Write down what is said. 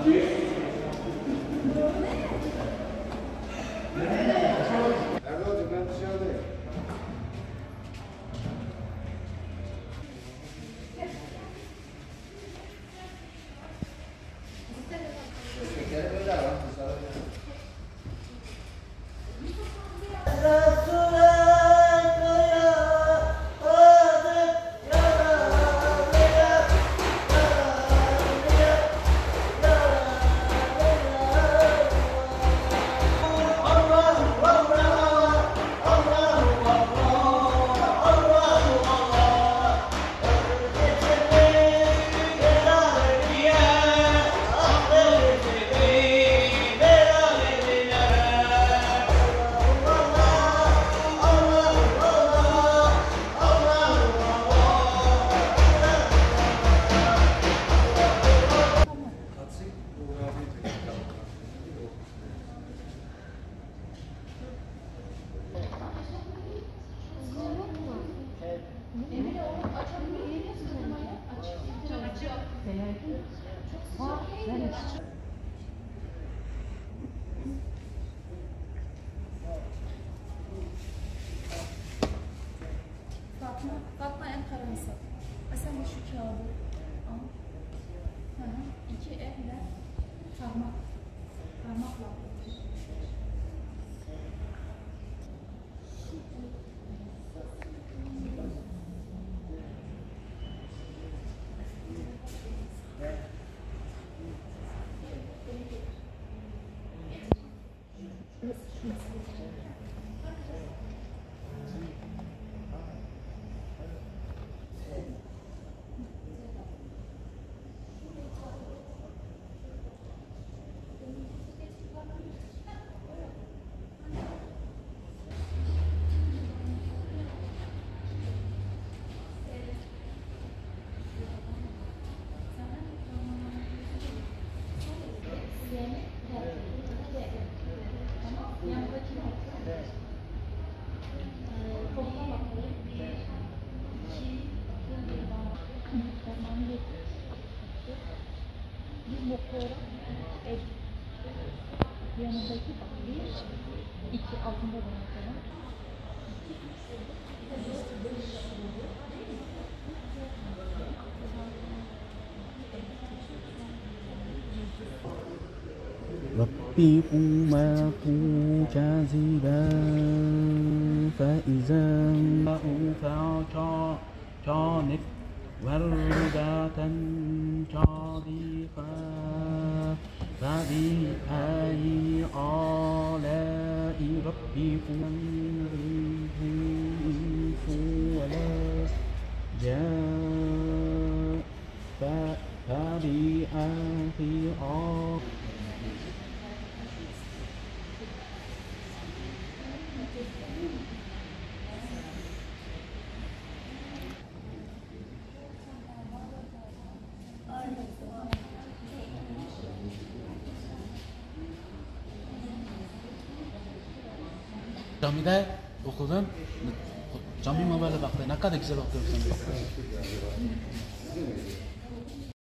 Erdoğan'cığım ben dışarıdayım. Şekeri böyle alalım. Fatma en karansı. Sen de şu kağıdı al. İki elle parmakla. Yanındaki bir, iki altında da bakalım. ربي قوما كاذبا فإذا كانت وردة صادقا فبأي آلاء ربكما تكذبان ولا جاء فبأي آلاء Camide okudun. Cami mi böyle baktı? Ne kadar güzel okuyorsun.